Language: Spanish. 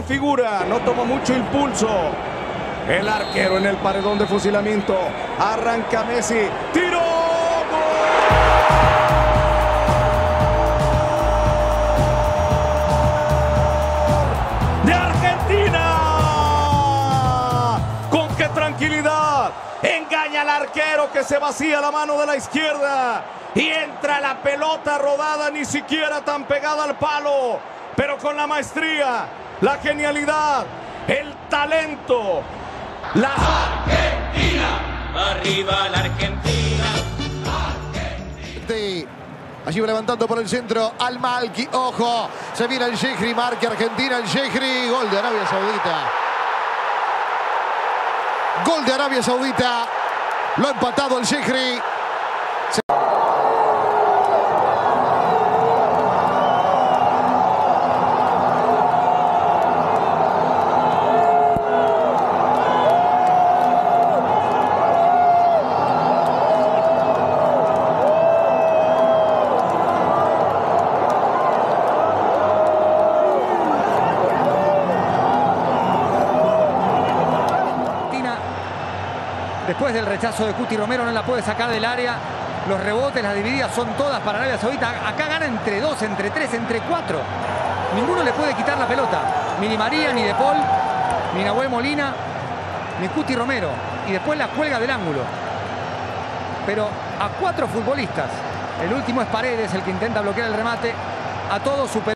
figura, no toma mucho impulso. El arquero en el paredón de fusilamiento. Arranca Messi. ¡Tiro! ¡De Argentina! ¡Con qué tranquilidad! Engaña al arquero que se vacía la mano de la izquierda. Y entra la pelota rodada, ni siquiera tan pegada al palo. Pero con la maestría, la genialidad, el talento. La Argentina, arriba la Argentina. Allí va levantando por el centro Al Malki. Ojo, se viene el Shehri, marca Argentina, el Shehri. Gol de Arabia Saudita. Gol de Arabia Saudita. Lo ha empatado el Shehri. Después del rechazo de Cuti Romero no la puede sacar del área. Los rebotes, las divididas son todas para Arabia Saudita. Acá gana entre 2, entre 3, entre 4. Ninguno le puede quitar la pelota. Ni Di María, ni De Paul, ni Nahuel Molina, ni Cuti Romero. Y después la cuelga del ángulo. Pero a 4 futbolistas. El último es Paredes, el que intenta bloquear el remate. A todos super.